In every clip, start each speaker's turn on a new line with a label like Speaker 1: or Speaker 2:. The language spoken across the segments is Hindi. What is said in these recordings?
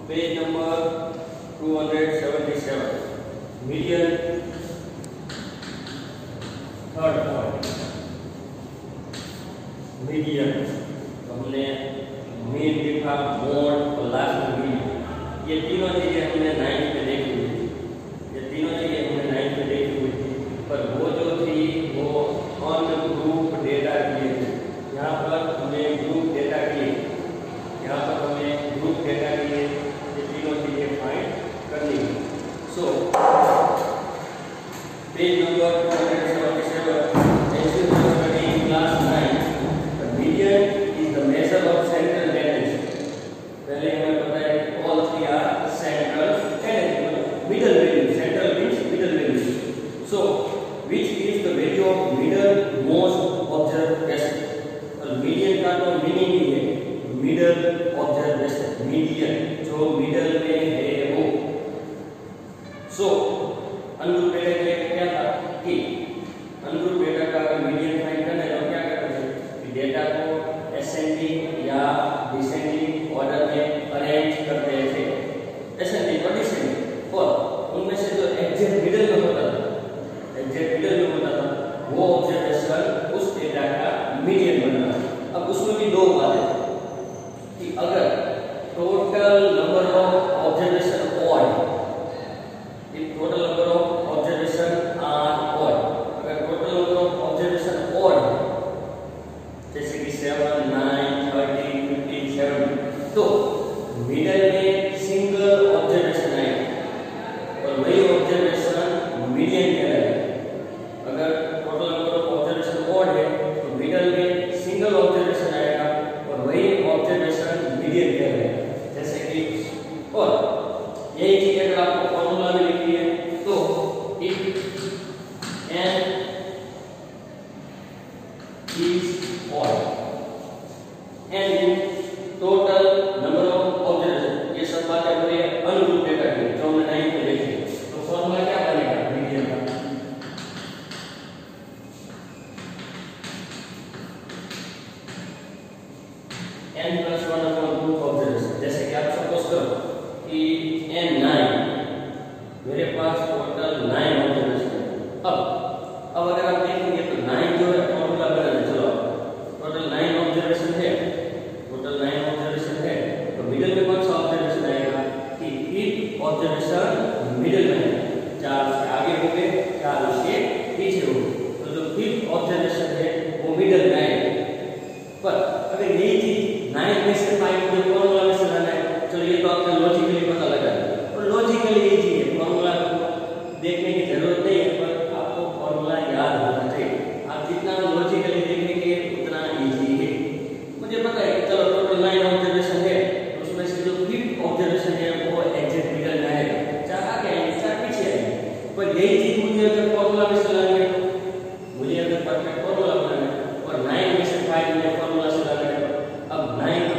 Speaker 1: Page number 277 median third point median. तो हमने मीन देखा, मोड और लास्ट में मीन। ये तीनों चीजें हमने 9th में देखी हुई थी। ये तीनों चीजें हमने 9th में देखी हुई थी, पर वो जो थी वो ऑन ग्रुप डेटा के लिए थी। यहाँ पर हमें ग्रुप डेटा के लिए, यहाँ पर हमें ग्रुप डेटा के लिए ये तीनों चीजें फाइंड करनी है। So page number 277 class 9 median is the measure of central tendency. पहले हमें पता है कि all three are central tendency, middle value, central means middle value. So which is the value of middle most observation. और मीडियन का तो मीनिंग ही है मिडल ऑब्जर्वेशन, मीडियन जो मिडल में है वो। सो अनुरूप डेटा के लिए क्या था कि अनुरूप डेटा का अगर मीडियन फाइंड करना है तो क्या करना है कि डेटा को असेंडिंग या डिसेंडिंग ऑर्डर में अरेंज करते थे। असेंडिंग और डिसेंडिंग, और उनमें से जो एग्जैक्ट मिडल में होता था, एग्जैक्ट मिडल में होता था वो ऑब्जर्वेशन उस डेटा का मीडियन बनता था। अब उसमें भी दो बातें कि अगर total number of observation odd, if total number of observation are odd, अगर total number of observation odd जैसे कि 7, 9, 13, 15, 17, तो मिडल में सिंगल ऑब्जर्वेशन आएगा और वही ऑब्जर्वेशन मीडियन कहलाएगा। अगर total number of observation odd है तो मिडल में सिंगल ऑब्जर्वेशन आएगा और वही ऑब्जर्वेशन मीडियन कहलाएगा। जैसे कि और यही चीज अगर आपको फॉर्मूला में लिखी है तो if n is odd, n total number of observations, ये सब बातें हमारे अनुरूप डेटा की जो हमने 9th में देखी। तो फॉर्मूला क्या बनेगा मीडियन का, n plus 1 upon group observation। जैसे कि आप सपोज करो कि n 9, मेरे पास टोटल 9 ऑब्जर्वेशन है। अब अगर आप देखेंगे तो 9 जो है फॉर्मूला बनाना, चलो टोटल 9 ऑब्जर्वेशन है, टोटल 9 ऑब्जर्वेशन है तो मिडिल में कौन सा ऑब्जर्वेशन आएगा कि फिफ्थ ऑब्जर्वेशन मिडिल में है। 4 उसके आगे हो गए, 4 उसके पीछे हो गए, तो जो फिफ्थ ऑब्जर्वेशन है वो मिडिल में आएगा। पर अगर यही चीज 9 में से 5 मुझे फॉर्मूला में से लाना है, चलो ये तो आपने लॉजिकली पता लगा दिया और लॉजिकली ये चीज है, फॉर्मूला देखने की जरूरत नहीं है, पर आपको फॉर्मूला याद होना चाहिए। आप जितना लॉजिकली देखेंगे उतना इजी है। मुझे पता है कि चलो टोटल 9 ऑब्जर्वेशन है तो उसमें से जो फिफ्थ ऑब्जर्वेशन है वो एग्जैक्ट मिडल में आएगा, 4 आगे आएंगे 4 पीछे आएंगे। पर यही चीज मुझे अगर फॉर्मूला में से लानी है, मुझे अगर परफेक्ट फॉर्मूला बनाना है और 9 में से 5 मुझे फॉर्मूला से लाना है, अब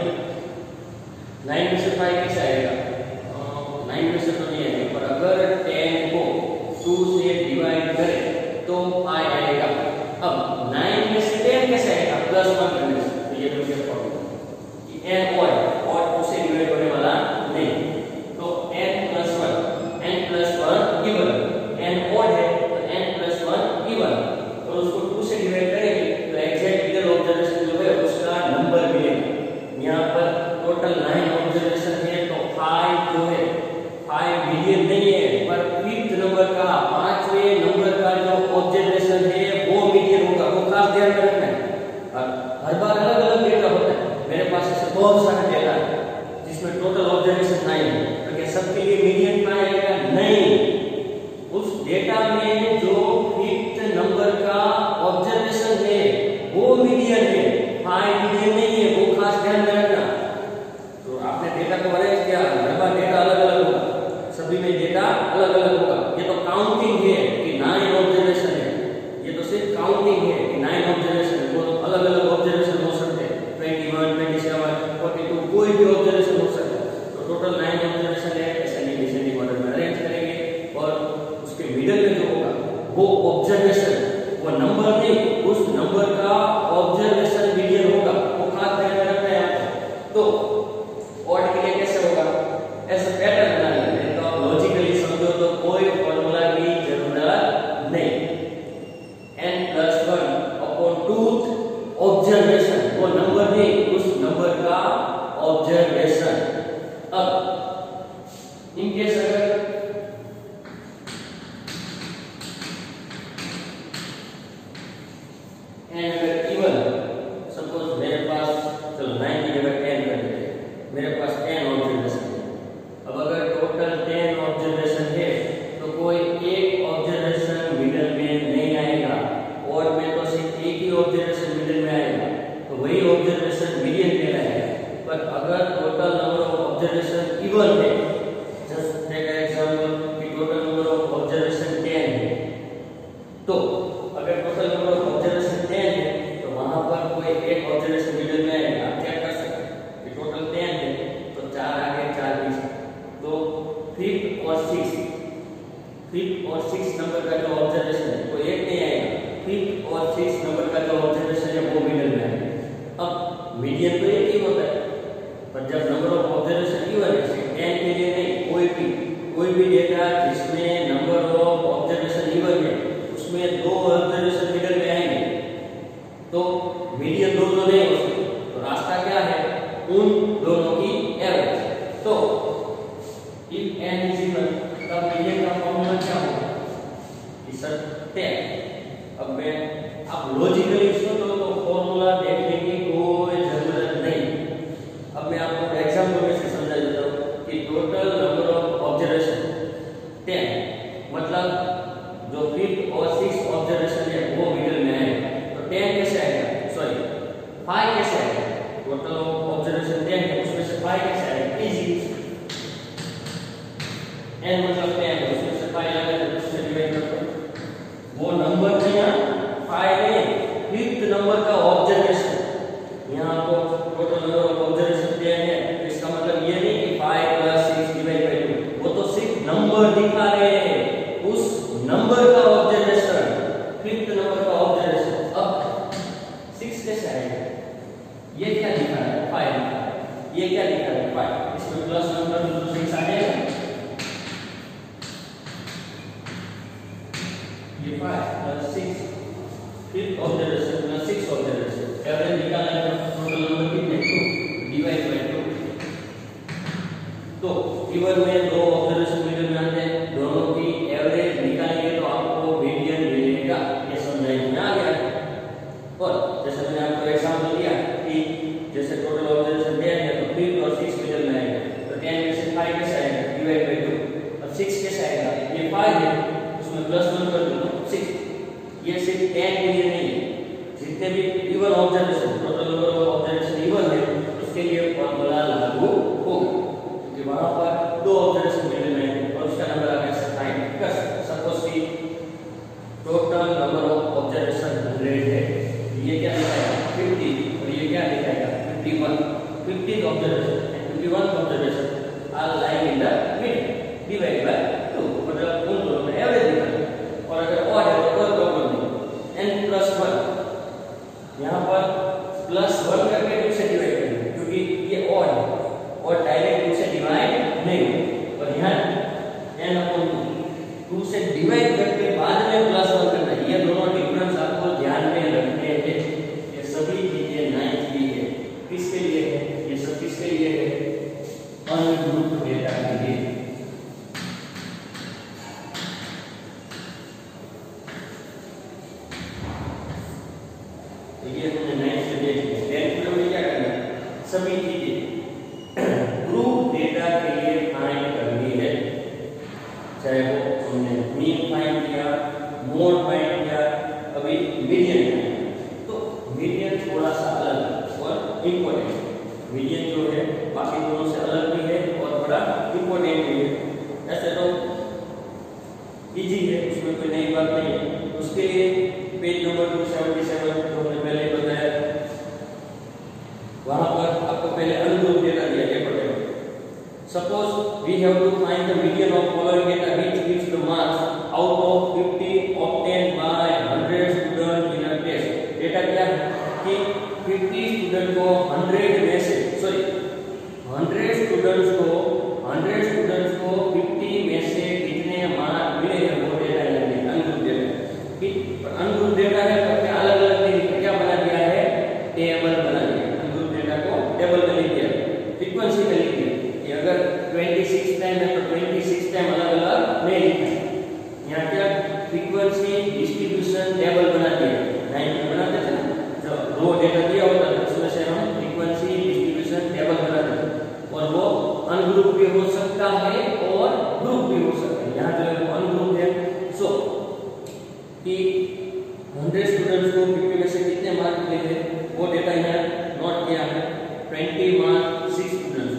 Speaker 1: 9 में से 5 कैसे आएगा, 9 में से तो नहीं आएगा, पर अगर 10 को 2 से डिवाइड करें तो 5 आएगा। अब 9 में से 10 कैसे आएगा, +1 करने से। तो ये मुझे फॉर्मूला कि n ऑड 2 से डिवाइड होने वाला नहीं, तो n + 1 इवन, n ऑड है तो n + 1 इवन, और उसको 2 से डिवाइड करेंगे तो एग्जैक्ट मिडल ऑब्जर्वेशन जो है उसका नंबर मिलेगा। यहाँ पर टोटल 9 ऑब्जर्वेशन है तो 5 जो है 5 मिलियन नहीं है, पर फिफ्थ नंबर का 5वें नंबर का जो ऑब्जर्वेशन है वो मिलियन होगा, वो खास ध्यान में रखना है। हर बार अलग अलग डेटा होता है, मेरे पास ऐसे बहुत सारा डेटा है जिसमें टोटल ऑब्जर्वेशन 9 है, तो क्या सबके लिए मिलियन में आएगा? नहीं, उस डेटा में जो फिफ्थ नंबर का ऑब्जर्वेशन है वो मिलियन है, 5 मिलियन नहीं है, वो खास ध्यान में रखना। तो आपने डेटा को अरेंज किया, हर बार डेटा अलग अलग होगा, सभी में डेटा अलग अलग होगा। ये तो काउंटिंग है कि 9 ऑब्जर्वेशन है, ये तो सिर्फ काउंटिंग है कि 9 ऑब्जर्वेशन, वो तो अलग अलग ऑब्जर्वेशन हो सकते हैं, 21, 27, 42 कोई भी ऑब्जर्वेशन हो सकता है। तो टोटल 9 ऑब्जर्वेशन है, असेंडिंग डिसेंडिंग ऑर्डर में अरेंज करेंगे और उसके मिडल में जो होगा वो ऑब्जर्वेशन वो ऑब्जर्वेशन। अब इन केस अगर एन अगर इवन सपोज मेरे पास चलो 9 की जगह 10 कर देते, मेरे पास 10 ऑब्जर्वेशन है। अब अगर टोटल 10 ऑब्जर्वेशन है तो कोई एक ऑब्जर्वेशन मिडिल में नहीं आएगा और में तो सिर्फ एक ही ऑब्जर्वेशन मिडिल में आएगा, तो वही ऑब्जर्वेशन मीडियन कहलाएगा। पर अगर total number of observation even है, जस्ट टेक एन एग्जांपल कि टोटल नंबर ऑफ ऑब्जर्वेशन 10 है, तो अगर टोटल नंबर ऑफ ऑब्जर्वेशन 10 है तो वहां पर कोई एक ऑब्जर्वेशन मिडिल में आएगा। आप चेक कर सकते हैं कि टोटल 10 है तो 4 आगे 4 पीछे, तो 5 और 6 नंबर का जो ऑब्जर्वेशन है वो एक नहीं आएगा, 5 और 6 नंबर का जो ऑब्जर्वेशन है वो मिडिल में आएगा। अब मीडियन तो एक ही होता है, पर जब नंबर ऑफ ऑब्जर्वेशन इवन है 10 के लिए नहीं, कोई भी डेटा जिसमें नंबर ऑफ ऑब्जर्वेशन इवन है उसमें 2 ऑब्जर्वेशन मिडिल में आएंगे तो मीडियन दो नहीं हो सकते, तो रास्ता क्या है, उन दोनों की एवरेज। तो इफ n इज इवन तब मीडियन का फॉर्मूला क्या होगा कि सर 10। अब मैं आप लॉजिकली सोचो तो फॉर्मूला देखने की कोई जरूरत नहीं। अब मैं आपको एग्जांपल में से समझा देता हूं कि टोटल नंबर ऑफ ऑब्जर्वेशन 10 मतलब जो 5 और 6 ऑब्जर्वेशन है वो मिडिल में आएगा, तो 10 कैसे आएगा, सॉरी 5 कैसे आएगा, टोटल ऑब्जर्वेशन 10 है उसमें से 5 कैसे आएगा, इजी, n मतलब 10 है उसमें से 5 लगा दो, उससे डिवाइड कर दो, वो नंबर नहीं 5 नहीं, 5th नंबर का ऑब्जर्वेशन। यहाँ आपको टोटल नंबर ऑफ ऑब्जर्वेशन 10 है, इसका मतलब ये नहीं कि 5 + 6 डिवाइड बाय 2, वो तो सिर्फ नंबर दिखा रहे हैं, उस नंबर का ऑब्जर्वेशन 5th नंबर का ऑब्जर्वेशन। अब 6 कैसे आएगा, ये क्या दिखा रहा है 5 दिखा रहा है, ये क्या दिखा रहा है 5, इसमें प्लस नंबर तो 6 आ जाएगा, ये 5 + 6 5th ऑब्जर्वेशन + 6 ऑब्जर्वेशन एवरेज निकालना है, टोटल नंबर कितने 2 डिवाइड बाय 2। तो इवन में 2 ऑब्जर्वेशन मिडिल में आते हैं, दोनों की एवरेज निकालेंगे तो आपको मीडियन मिलेगा, ये समझ में आ गया। और जैसे मैंने आपको एग्जांपल दिया कि जैसे टोटल ऑब्जर्वेशन 10 है तो 5 और 6 मिडिल में आएगा, तो 10 में से 5 कैसे आएगा, डिवाइड बाय 2, और 6 कैसे आएगा, ये 5 है उसमें प्लस 1 कर दो 6। ये सिर्फ 10 के लिए नहीं है, जितने भी even observation total number of observation even है उसके लिए फॉर्मूला लागू होगा, क्योंकि वहां पर 2 ऑब्जर्वेशन मिडिल में है और उसका नंबर आप ऐसे फाइंड कर सकते हैं। सपोज कि टोटल नंबर ऑफ ऑब्जर्वेशन 100 है, ये क्या दिखाएगा 50 और ये क्या दिखाएगा 51, 50th observation and 51st observation are lying in the mid divide by 2, मतलब उन दोनों में एवरेज निकालना। और अगर और है तो कोई प्रॉब्लम नहीं, n + 1 यहाँ पर +1 करके 2 से डिवाइड करेंगे क्योंकि ये ऑड है और डायरेक्ट 2 से डिवाइड नहीं होगा, और यहाँ n/2 से डिवाइड करके बाद में +1 करना है। ये दोनों डिफरेंस आपको ध्यान में रखने हैं, ये सभी चीजें 9th के लिए किसके लिए है, ये सब किसके लिए है, अनग्रुप्ड डेटा के लिए। ये हमने 9th से देख लिया, 10th में क्या करना है, सभी चीजें ग्रुप डेटा के लिए फाइंड करनी है, चाहे वो हमने मीन फाइंड किया, मोड फाइंड किया, अभी मीडियन फाइंड। तो मीडियन थोड़ा सा अलग और इम्पोर्टेंट, मीडियन जो है बाकी दोनों से अलग भी है और थोड़ा इम्पोर्टेंट भी है। ऐसे तो इजी है, उसमें कोई नई बात नहीं है। उसके लिए पेज नंबर 277 जो हमने पहले बताया, वहां पर आपको पहले अनग्रुप डेटा दिया गया पड़ेगा। Suppose we have to find the median of following data which gives the marks out of 50 obtained by 100 students in a test. Data क्या है कि 50 स्टूडेंट को 100 में से 100 स्टूडेंट्स को 50 में से कितने मार्क मिले हैं वो डेटा है अनग्रुप डेटा। अनग्रुप डेटा है तो क्या अलग अलग क्या बना दिया है, टेबल बना दिया, अनग्रुप डेटा को टेबल में लिख दिया। अनग्रुप भी हो सकता है और ग्रुप भी हो सकता है। यहाँ जो है अनग्रुप है। सो कि 100 स्टूडेंट्स को 50 में से कितने मार्क मिले थे वो डेटा यहाँ नोट किया है। 20 मार्क 6 स्टूडेंट्स,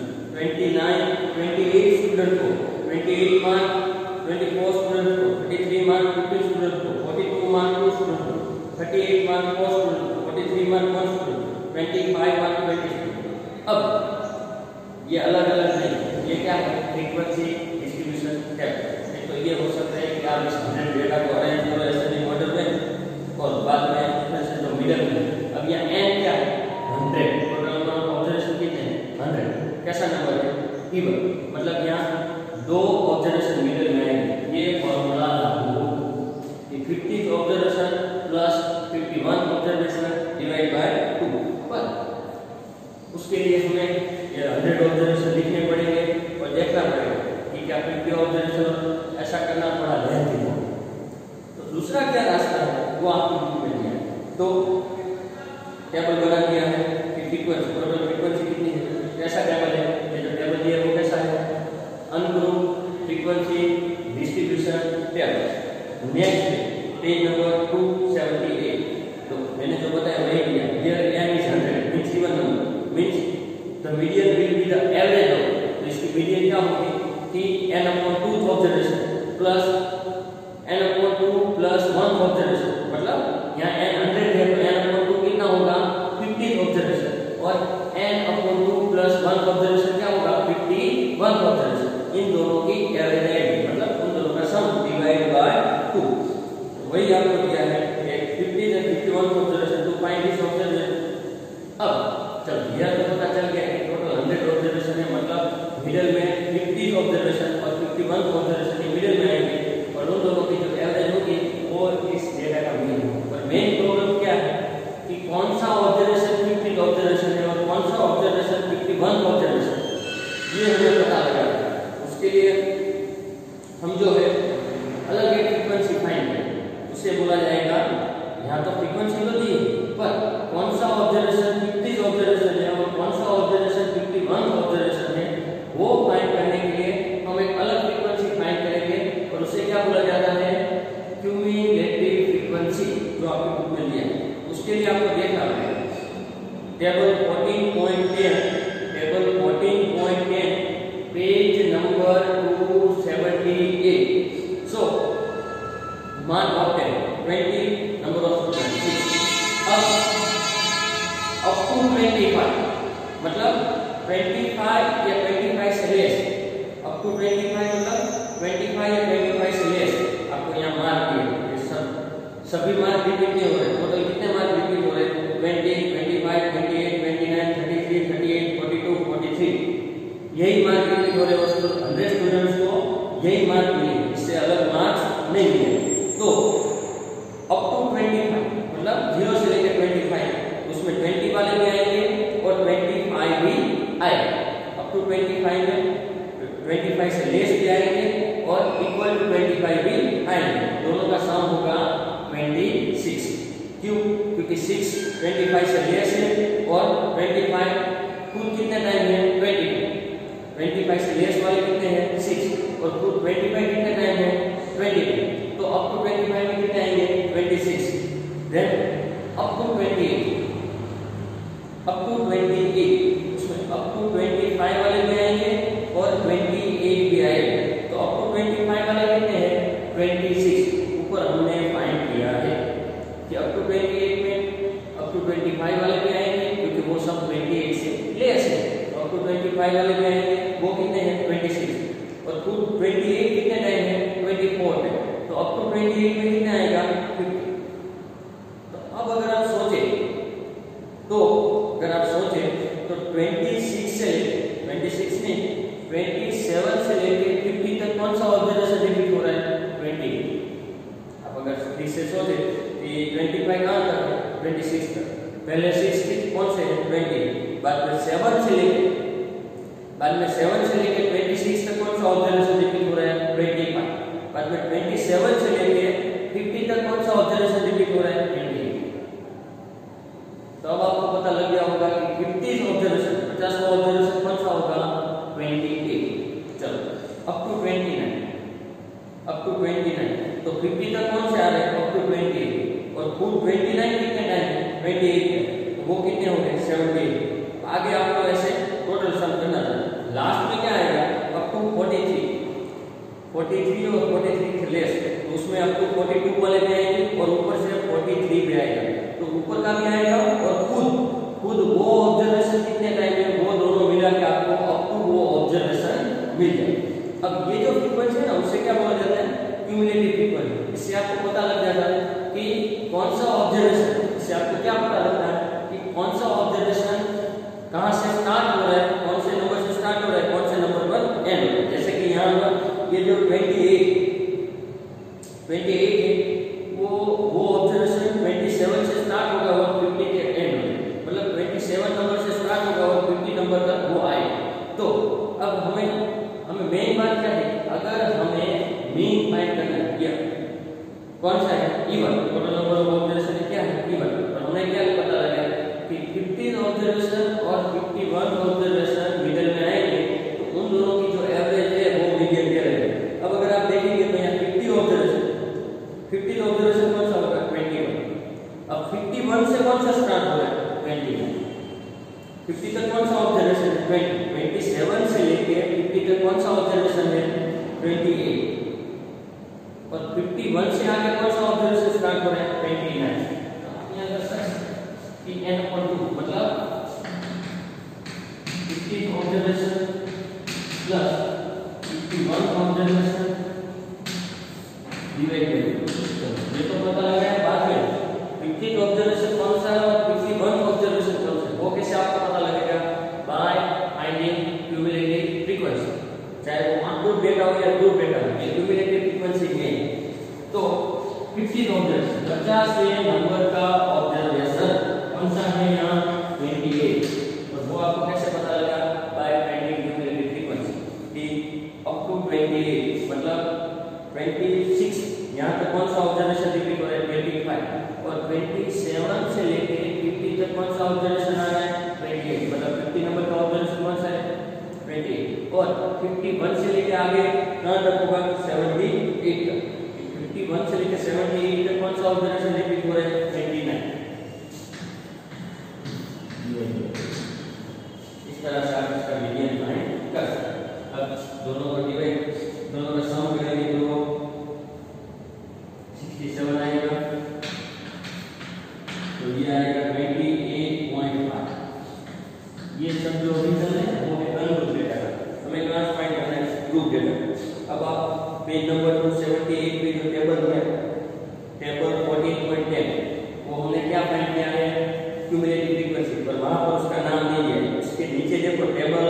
Speaker 1: 28 स्टूडेंट को 28 मार्क 24 स्टूडेंट को, 33 मार्क 15 स्टूडेंट को, 42 मार्क 2 स्टूडेंट को, 38 मार्क 4 स्टूडेंट को, 43 मार्क 1 स्टूडेंट, 25 मार्क 20 स्टूडेंट। अब ये अलग अलग नहीं, ये क्या है फ्रीक्वेंसी डिस्ट्रीब्यूशन टेबल। तो ये हो सकता है कि आप इस 100 डेटा को अरेंज करो ऐसे ऑर्डर में और बाद में इसमें से जो मिडल में, अब यहाँ n क्या है 100, टोटल नंबर ऑफ ऑब्जर्वेशन कितने हैं 100। कैसा नंबर है इवन, मतलब यहाँ 2 ऑब्जर्वेशन मिडल में आएंगे। ये फॉर्मूला लागू कि 50th observation plus 51 observation divide by 2, पर उसके लिए हमें ये 100 ऑब्जर्वेशन लिखने पड़ेंगे और देखना पड़ेगा कि क्या 50 ऑब्जर्वेशन ऐसा करना थोड़ा लेंथी है। तो दूसरा क्या रास्ता है वो आपको में दिया है। तो टेबल बना दिया है कि फ्रीक्वेंसी, टोटल फ्रीक्वेंसी कितनी है, कैसा टेबल है, ये जो टेबल दिया है वो कैसा है ungroup frequency distribution table. Next page number 278। तो मैंने जो बताया वही किया। Here n is 100 means even number means the median will be the average of, तो इसकी मीडियन क्या होगी कि n/2 observation plus n/2 plus 1 observation, मतलब यहाँ n 100 है तो n/2 कितना होगा 50 ऑब्जर्वेशन और n/2 प्लस 1 ऑब्जर्वेशन क्या होगा 51 ऑब्जर्वेशन। इन दोनों की एवरेज आएगी, मतलब उन दोनों का सम डिवाइड बाय 2। वही आपको दिया है 50 और 51 observation to find this observation. अब चल यह तो पता चल गया कि टोटल 100 ऑब्जर्वेशन है, मतलब मिडिल में 50 ऑब्जर्वेशन और 51 ऑब्जर्वेशन के मिडिल में आएंगे और उन दोनों की जो एवरेज होगी वो इस डेटा का मीन होगा। पर मेन प्रॉब्लम क्या है कि कौन सा ऑब्जर्वेशन 50 ऑब्जर्वेशन है और कौन सा ऑब्जर्वेशन 51 ऑब्जर्वेशन, ये हमें पता लगाना है। उसके लिए हम जो है अलग एक फ्रीक्वेंसी फाइंड करें, उसे बोला जाएगा, यहाँ तो फ्रीक्वेंसी तो दी पर कौन सा ऑब्जर्वेशन 50 ऑब्जर्वेशन है और कौन सा ऑब्जर्वेशन 51 ऑब्जर्वेशन है वो फाइंड करने के लिए हम एक अलग फ्रीक्वेंसी फाइंड करेंगे और उसे क्या बोला जाता है क्यूमुलेटिव फ्रीक्वेंसी, जो आपको बुक में दिया है। उसके लिए आपको देखना पड़ेगा table 14.10, table 14.10 page number 278। So mark of 20 number of students अब अप टू 25, मतलब 25 या 25 से लेस, अप टू 25 मतलब 25 या 25 से लेस आपको यहाँ मार्क दिए। सभी मार्क रिपीट नहीं हो रहे, टोटल कितने मार्क रिपीट हो रहे 20, 25, 28, 29, 33, 38, 42, 43, यही मार्क रिपीट हो रहे हैं। 100 स्टूडेंट्स को यही मार्क मिले, इससे अलग मार्क्स नहीं मिले। तो अप टू 25 मतलब 0 से लेकर 25, उसमें 20 वाले भी आएंगे और 25 भी आएंगे। अप टू 25 में 25 से लेस भी आएंगे और इक्वल टू 25 भी आएंगे, दोनों का सम होगा 26। क्यों? क्योंकि 6 25 से लेस है और 25 कुल कितने टाइम है 20, 25 से लेस वाले कितने हैं 6 और कुल 25 कितने टाइम है 20। तो अप टू 25 में कितने आएंगे 26, then up to 28, up to 28, उसमें अप टू 25 वाले भी आएंगे और 28 भी आएंगे। तो अप टू 25 वाले कितने हैं 26, ऊपर हमने फाइंड किया है कि अप टू 28 में अप टू 25 वाले भी आएंगे क्योंकि वो सब 28 से लेस है। तो अप टू 25 वाले भी आएंगे, वो कितने हैं 26 और कुल 28 कितने टाइम है 24 है। तो अप टू 28 में कितना आएगा 50। तो अब अगर आप सोचे तो 26 से 26 नहीं 27 से लेके 50 तक कौन सा ऑब्जर्वेशन रिपीट हो रहा है 20। अब अगर 30 से सोचे कि 25 कहाँ तक है 26 तक, पहले 6 कौन से 20, बाद में 7 से लेके 26 तक कौन सा ऑब्जर्वेशन रिपीट हो रहा है 25, बाद में 27 से लेके 50 तक कौन सा ऑब्जर्वेशन रिपीट हो रहा है 28। तो अब आपको पता लग गया होगा कि 50 ऑब्जर्वेशन 50 ऑब्जर्वेशन कौन सा होगा 28। 28 है, तो वो कितने हो गए 78। आगे आपको ऐसे टोटल सम करना था। लास्ट में क्या आएगा अप टू 43 और 43 से लेस, तो उसमें आपको 42 वाले पे आएंगे और ऊपर से 43 पे आएगा, तो ऊपर का भी आएगा और खुद वो ऑब्जर्वेशन कितने टाइम में वो दोनों मिला के आपको अप टू वो ऑब्जर्वेशन मिल जाए। अब ये जो फ्रीक्वेंसी है ना उसे क्या बोला जाता है क्यूमुलेटिव फ्रीक्वेंसी। इससे आपको पता लग जाता है कि कौन सा ऑब्जर्वेशन, इससे आपको क्या पता लगता है कि कौन सा ऑब्जर्वेशन कहां से स्टार्ट हो रहा है, कौन से नंबर से स्टार्ट हो रहा है, कौन से नंबर पर एंड हो रहा है। जैसे कि यहाँ पर ये जो 28 है वो ऑब्जर्वेशन 27 से स्टार्ट होगा और 50 के एंड होगा, मतलब 27 नंबर से स्टार्ट होगा और 50 नंबर तक वो आए। तो अब हमें मेन बात क्या है, अगर हमें मीन फाइंड करना है, या कौन सा है even, total number of observation क्या है इवन, और हमें क्या पता लगा कि 15 ऑब्जर्वेशन और 51 ऑब्जर्वेशन मिडिल में आएंगे, तो उन दोनों की जो एवरेज है वो मीडियन के रहेगा। अब अगर आप देखेंगे तो यहाँ 50 ऑब्जर्वेशन कौन सा होगा 21। अब 51 से कौन सा स्टार्ट हो रहा है 21, 50 तक कौन सा ऑब्जर्वेशन है 20, 27 से लेके 50 तक कौन सा ऑब्जर्वेशन है 28, और 51 से आगे कौन सा ऑब्जर्वेशन स्टार्ट हो रहा है 29। यहाँ कर सकते कि n/2 मतलब 50 observation plus 51 observation divide by 2। ये तो पता लगा है बाद में 50 ऑब्जर्वेशन कौन सा है और 51 ऑब्जर्वेशन कौन सा है, वो कैसे आपको पता लगेगा बाय फाइंडिंग क्यूमुलेटिव फ्रीक्वेंसी, चाहे वो अनग्रुप डेटा हो या ग्रुप डेटा हो, ये क्यूमुलेटिव फ्रीक्वेंसी है। तो 50 ऑब्जर्वेशन 50वें नंबर का ऑब्जर्वेशन कौन सा है यहाँ 28, और वो आपको कैसे पता लगा बाय फाइंडिंग क्यूमुलेटिव फ्रीक्वेंसी कि अप टू 28 मतलब 26 यहाँ तक कौन सा ऑब्जर्वेशन रिपीट हो रहा है 25, और 27 से लेके 50 तक कौन सा ऑब्जर्वेशन आ रहा है 28, मतलब 50 नंबर का ऑब्जर्वेशन कौन सा है 28, और 51 से लेके आगे कहाँ तक होगा 78 तक, 51 से लेके 78 तक कौन सा ऑब्जर्वेशन रिपीट हो रहा है 29। इस तरह से आप इसका मीडियन फाइंड कर सकते हैं। अब दोनों का डिवाइड, दोनों का सम करेंगे तो 67 आएगा, तो ये आएगा 28.5। ये सब जो रिजल्ट है वो है अनग्रुप डेटा का, हमें कहाँ से फाइंड करना है ग्रुप डेटा। अब आप पेज नंबर 278 पे जो टेबल है टेबल 14.10 वो हमने क्या फाइंड किया है क्यूमुलेटिव फ्रीक्वेंसी, पर वहां पर उसका नाम नहीं है। उसके नीचे देखो टेबल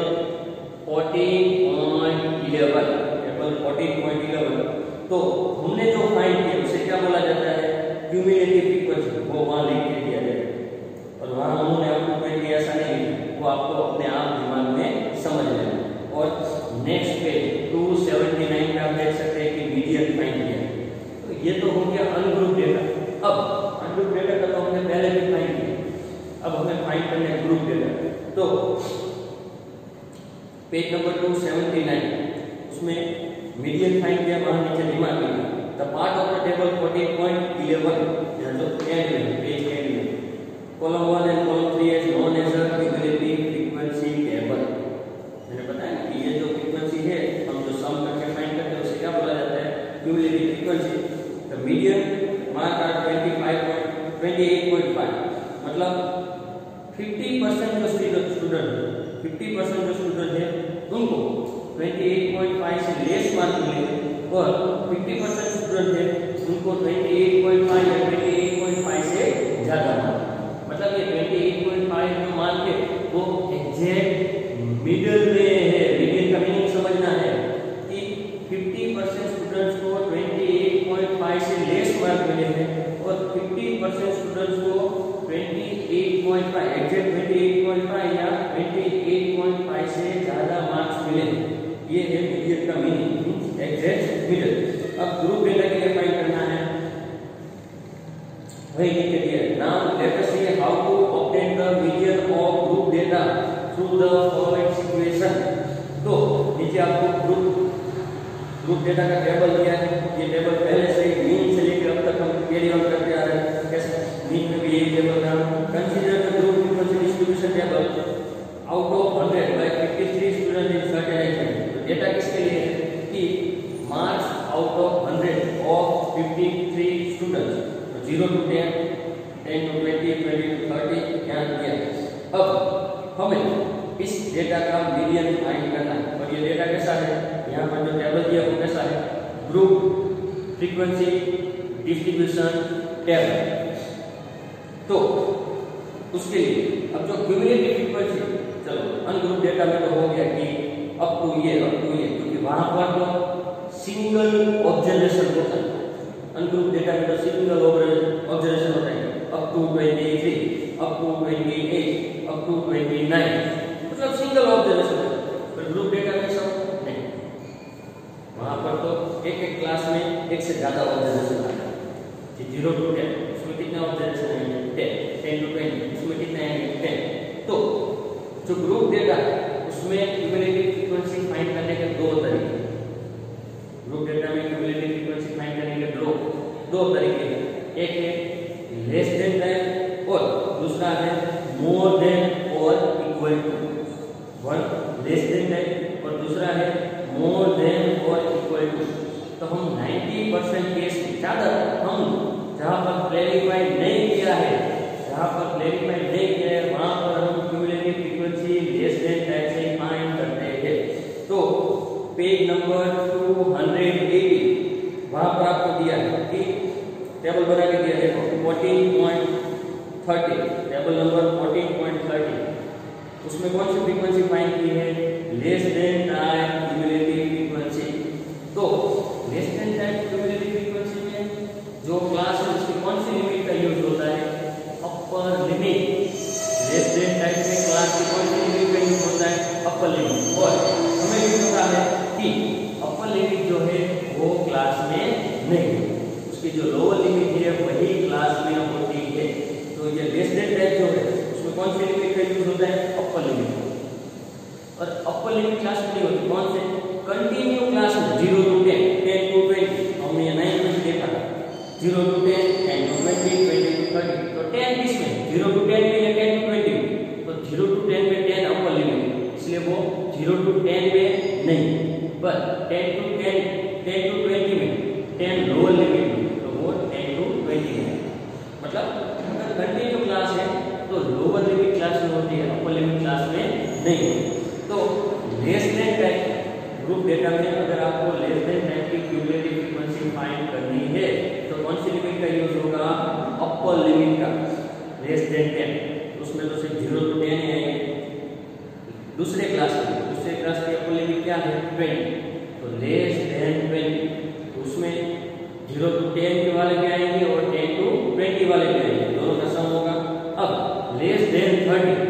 Speaker 1: 14.11, तो हमने जो फाइंड किया उसे क्या बोला जाता है क्यूमुलेटिव फ्रीक्वेंसी, वो वहां लिख के दिया जाएगा, और वहां उन्होंने आपको कोई भी ऐसा नहीं लिखा, वो आपको अपने आप दिमाग में समझ लेना। और नेक्स्ट पेज 279 में आप देख सकते हैं कि मीडियन फाइंड किया, तो ये तो हो गया अनग्रुप डेटा। अब अनग्रुप डेटा का तो हमने पहले भी फाइंड किया, अब हमें फाइंड करना है ग्रुप डेटा। तो पेज नंबर 279 उसमें मीडियन फाइंड किया, वहां नीचे दिमाग में the part of the table 14.11 यहाँ जो एंड में पेज एंड में column 1 and column 3 is known as a cumulative frequency table. मैंने बताया कि ये जो फ्रीक्वेंसी है हम जो सम करके फाइंड करते हैं उसे क्या बोला जाता है cumulative frequency. The median mark are 28.5, मतलब 50% जो स्टूडेंट है उनको 28.5 से लेस मार्क मिले, और 50% स्टूडेंट है उनको 28.5 या 28.5 से ज्यादा मार्क, मतलब ये 28.5 जो मार्क है वो एग्जैक्ट मिडिल में है। मिडिल का मीनिंग समझना है कि 50% स्टूडेंट्स को 28.5 से लेस मार्क मिले हैं और 50% स्टूडेंट्स को 28.5 एग्जैक्ट 28.5 या 28.5 से ज्यादा मार्क्स मिले। ये है मीडियन का मीनिंग एग्जैक्ट मिडिल। अब ग्रुप डेटा के लिए फाइंड करना है, वही लिख दिया है। Now let us see how to obtain the median of group data through the following equation. तो नीचे आपको ग्रुप डेटा का टेबल दिया है, ये टेबल पहले से ही मीन से लेकर अब तक हम कैरी ऑन करते आ रहे हैं। कैसे मीन में भी यही टेबल था, out of 100 by 53 student in certain exam. तो डेटा किसके लिए है कि marks out of 100 of 53 students, तो 0 to 10, 10 to 20, 20 to 30 यहाँ दिया। अब हमें इस डेटा का मीडियन फाइंड करना है। और ये डेटा कैसा है, यहाँ पर जो टेबल दिया वो कैसा है, ग्रुप फ्रीक्वेंसी डिस्ट्रीब्यूशन टेबल। तो उसके लिए अब जो क्यूमुलेटिव फ्रीक्वेंसी, चलो अनग्रुप डेटा में तो हो गया कि अप टू ये, क्योंकि वहां पर तो सिंगल ऑब्जर्वेशन होता है। अनग्रुप डेटा में तो सिंगल ऑब्जर्वेशन होता है, up to 23, up to 28, up to 29, मतलब सिंगल ऑब्जर्वेशन होता है। पर ग्रुप डेटा में सब नहीं, वहां पर तो एक क्लास में एक से ज्यादा ऑब्जर्वेशन आता है। 0 to 10 उसमें कितने ऑब्जर्वेशन आएंगे, 10 to 20 उसमें कितने आएंगे, 10। तो जो ग्रुप डेटा है उसमें क्यूमुलेटिव फ्रीक्वेंसी फाइंड करने के दो तरीके। ग्रुप डेटा में क्यूमुलेटिव फ्रीक्वेंसी फाइंड करने के दो तरीके हैं। एक है लेस देन टाइम और दूसरा है more than or equal to. One less than type और दूसरा है more than or equal to. तो हम 90% केस में ज्यादा हम जहां पर क्लैरिफाई नहीं किया है, वहां पर हम cumulative frequency less than type से फाइंड करते हैं। तो पेज नंबर 280 वहां पर आपको दिया है कि टेबल बना के दिया है 14.30, टेबल नंबर 14.30। उसमें कौन सी फ्रीक्वेंसी फाइंड की है, less than type cumulative frequency. तो less than type cumulative frequency में जो क्लास है उसकी कौन सी लिमिट का यूज होता है, upper limit. Less than type में क्लास की कौन सी लिमिट का यूज होता है, अपर लिमिट। और हमें भी पता है कि अपर लिमिट जो है वो क्लास में नहीं है, उसकी जो लोअर लिमिट है वही क्लास में होती है। तो ये लेस देन टाइम जो है उसमें कौन सी लिमिट का यूज होता है, अपर लिमिट। और अपर लिमिट क्लास में नहीं होती, कौन से, कंटिन्यू क्लास में 0 to 10, 10 to 20। हमने ये 9 में देखा 0 to 10, 10 to 20, 20 to 30। तो 10 किसमें, 0 to 10 में या 10 to 20 में? तो 0 to 10 में 10 अपर लिमिट, इसलिए वो 0 to 10 में नहीं, पर 10 to 20 में 10 लोअर लिमिट में, तो वो 10 to 20 में। मतलब अगर कंटिन्यू क्लास है तो लोअर लिमिट क्लास में होती है, अपर लिमिट क्लास में नहीं। तो less than type group data में अगर आपको लेस देन टाइम की क्यूमुलेटिव फ्रीक्वेंसी फाइंड करनी है तो कौन सी लिमिट का यूज होगा, अपर लिमिट का, लेस देन 10। उसमें तो सिर्फ 0 to 10 ही आएंगे। दूसरे क्लास की अपर लिमिट क्या है, 20। तो लेस देन 20 उसमें 0 to 10 के वाले भी आएंगे और 10 to 20 वाले भी आएंगे, दोनों का सम होगा। अब लेस देन 30,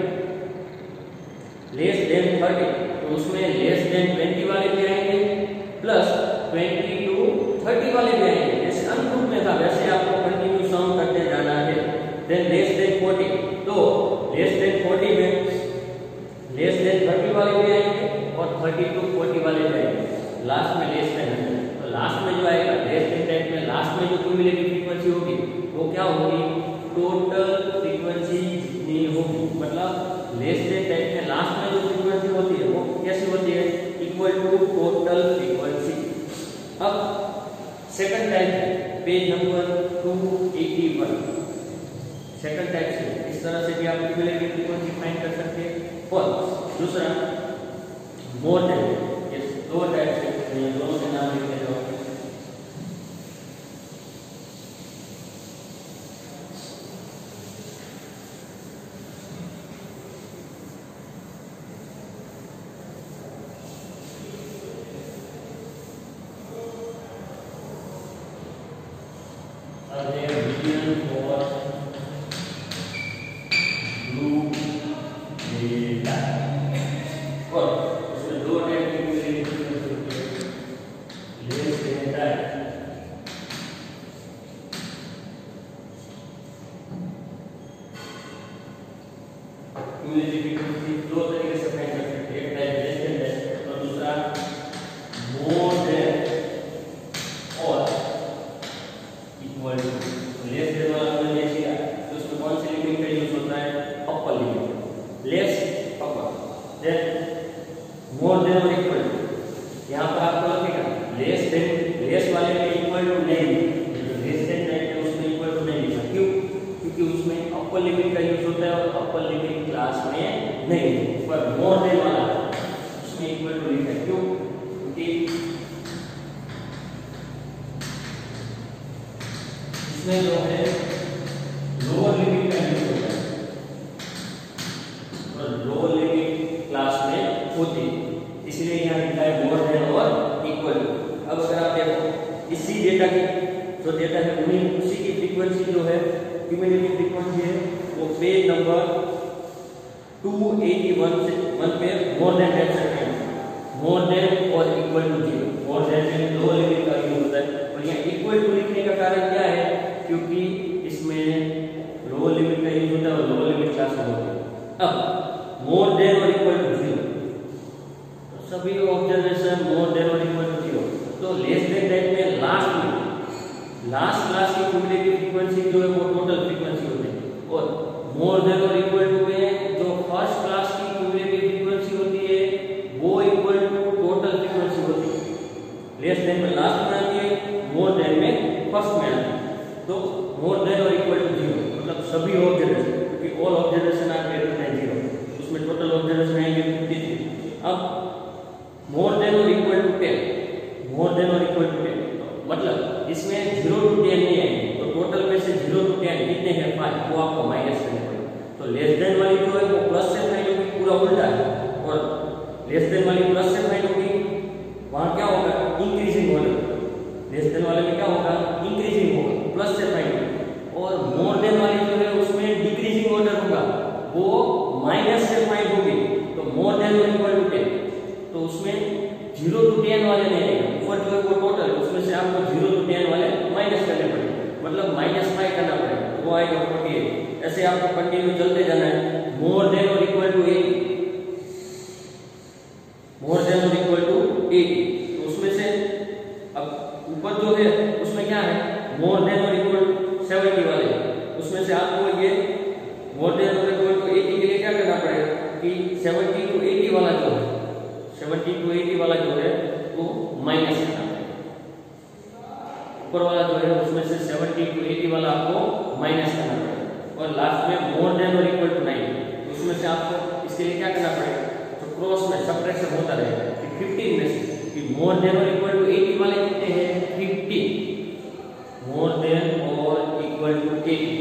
Speaker 1: तो उसमें लेस देन 20 वाले भी आएंगे प्लस 20 to 30 वाले भी आएंगे। जैसे अनग्रुप में था वैसे आपको कंटिन्यू सम करते जाना है। देन लेस देन 40, तो लेस देन 40 में लेस देन 30 वाले भी आएंगे और 30 to 40 वाले भी आएंगे। लास्ट में लेस देन 100, तो लास्ट में जो आएगा लेस देन टाइम में लास्ट में जो क्यूमुलेटिव फ्रीक्वेंसी होगी वो क्या होगी, टोटल फ्रीक्वेंसी जितनी होगी। मतलब लेस देन टाइम में लास्ट में जो फ्रीक्वेंसी होती है वो कैसी होती है, इक्वल टू टोटल फ्रीक्वेंसी। अब second type page number 281, second type से इस तरह से भी आप क्यूमुलेटिव फ्रीक्वेंसी फाइंड कर सकते हैं। और दूसरा मोर देन, ये दो टाइप से, दोनों के नाम लिख लेते हो। दो तरीके से फाइंड कर सकते हैं, एक टाइप लेस देन टाइप और दूसरा more than or equal to. इसमें जो है लोअर लिमिट का यूज होता है और लोअर लिमिट क्लास में होती है, इसलिए यहाँ लिखा है more than or equal to. अब अगर आप देखो इसी डेटा की जो डेटा है उसी की फ्रीक्वेंसी जो है क्यूमुलेटिव फ्रीक्वेंसी है वो पेज नंबर 281 से 1 पे more than 10 second, more than or equal to 0, more than से लोअर लिमिट का यूज होता है। और यहाँ इक्वल टू लिखने का कारण क्या है, क्योंकि इसमें लोअर लिमिट का यूज होता है और लोअर लिमिट क्लास में होता है। अब more than or equal to 0, सभी observation more than or equal to 0, तो लेस देन दैट में लास्ट क्लास की क्यूमुलेटिव फ्रीक्वेंसी जो है वो टोटल फ्रीक्वेंसी होती है, और more than or equal to में जो फर्स्ट क्लास की क्यूमुलेटिव फ्रीक्वेंसी होती है वो इक्वल टू टोटल फ्रीक्वेंसी होती है। लेस देन में लास्ट में आती है, मोर देन में फर्स्ट में आती है। तो more than or equal to 0 मतलब सभी ऑब्जर्वेशन, क्योंकि all observation are greater than 0, उसमें टोटल ऑब्जर्वेशन आएंगे 53। अब more than or equal to 10, more than or equal to 10 मतलब इसमें 0 to 10 नहीं आएंगे, तो टोटल में से 0 to 10 कितने हैं 5, वो आपको माइनस करने पड़ेंगे। तो लेस देन वाली जो है वो प्लस से फाइंड होगी, पूरा उल्टा है, और लेस देन वाली प्लस से फाइंड होगी, वहां क्या होगा इंक्रीजिंग ऑर्डर, लेस देन वाले में क्या होगा इंक्रीजिंग होगा, प्लस से फाइंड होगा। और मोर देन वाली जो है उसमें डिक्रीजिंग ऑर्डर होगा, वो माइनस से फाइंड होगी। तो more than or equal to 10, तो उसमें 0 to 10 वाले नहीं आएंगे, ऊपर जो है वो टोटल, उसमें से आपको 0 to 10 वाले माइनस करने पड़ेंगे, मतलब -5 करना पड़ेगा, वो आएगा 48। ऐसे आपको कंटिन्यू चलते जाना है। More than or equal to 80, more than or equal to 80, तो उसमें से अब ऊपर जो है उसमें क्या है more than or equal to 70 वाले, उसमें से आपको ये more than or equal to 80 के लिए क्या करना पड़ेगा कि 70 to 80 वाला जो है 70 to 80 वाला जो है वो माइनस करना पड़ेगा, ऊपर वाला जो है उसमें से 70 to 80 वाला आपको माइनस करना पड़ेगा। और लास्ट में more than or equal to 9, उसमें से आपको इसके लिए क्या करना पड़ेगा, तो क्रॉस में सबट्रैक्शन होता रहेगा कि 15 में से कि more than or equal to 80 वाले कितने हैं 50, more than or equal to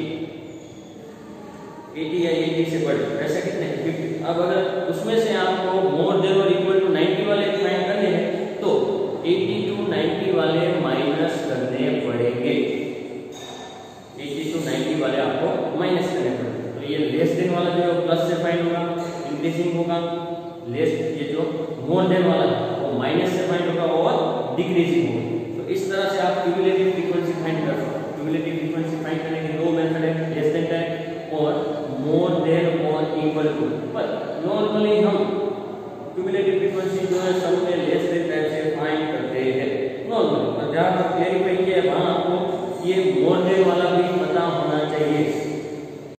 Speaker 1: 80 या 80 से बड़े, ऐसे कितने 50। अब अगर उसमें से आपको more than or equal to 90 वाले फाइंड करने हैं तो 80 to 90 वाले माइनस करने पड़ेंगे, 80 to 90 वाले आपको माइनस करने पड़ेंगे। तो ये लेस देन वाला जो है प्लस से फाइंड होगा, इंक्रीजिंग होगा, लेस ये जो मोर देन वाला वो माइनस से फाइंड होगा और डिक्रीजिंग होगा। तो इस तरह से आप क्यूमुलेटिव फ्रीक्वेंसी फाइंड कर सकते हो। क्यूमुलेटिव फ्रीक्वेंसी फाइंड करने के दो मेथड है, लेस देन टाइप और more than or equal to. पर नॉर्मली हम क्यूमुलेटिव फ्रीक्वेंसी जो है सब में लेस देन टाइप से फाइंड करते हैं नॉर्मली, और जहां तक